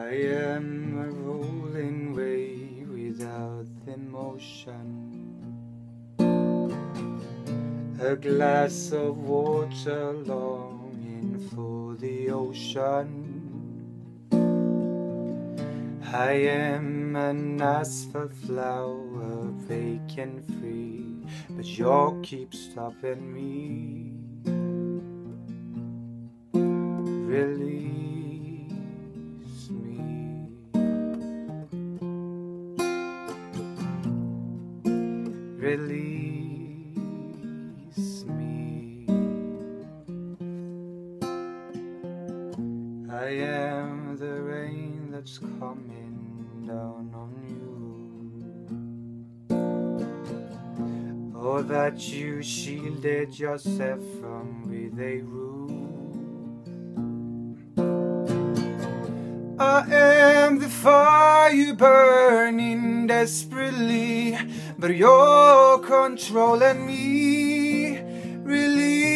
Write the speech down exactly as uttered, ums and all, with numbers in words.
I am a rolling wave without emotion, a glass of water longing for the ocean. I am an asphalt flower, vacant free, but you keep stopping me. Release me. Release me. I am the rain that's coming down on you, or that you shielded yourself from with a roof. I am the fire burning desperately, but you're controlling me. Release